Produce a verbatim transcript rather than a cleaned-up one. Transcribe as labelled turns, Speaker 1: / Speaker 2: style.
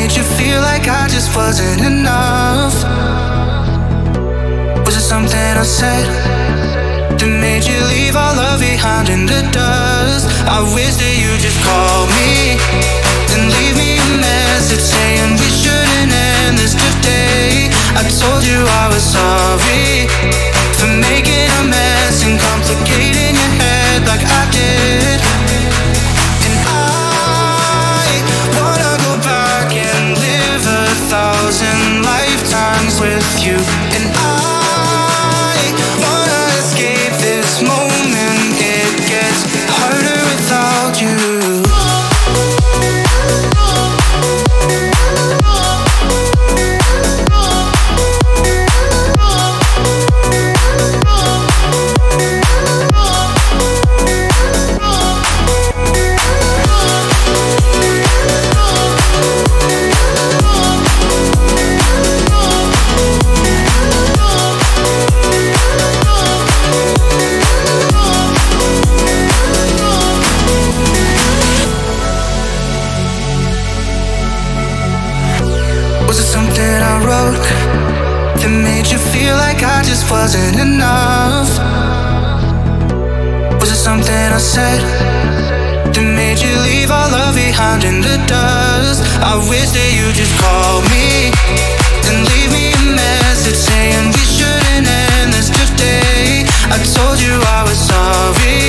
Speaker 1: made you feel like I just wasn't enough? Was it something I said that made you leave our love behind in the dust? I wish that you just call me and leave me a message saying we shouldn't end this today. I told you I was sorry for making a mess and complicating your head like I did. And I wanna go back and live a thousand lifetimes with you. And I wanna escape this moment, it gets harder without you. Was it something I wrote that made you feel like I just wasn't enough? Was it something I said that made you leave our love behind in the dust? I wish that you just call me and leave me a message saying we shouldn't end this today. I told you I was sorry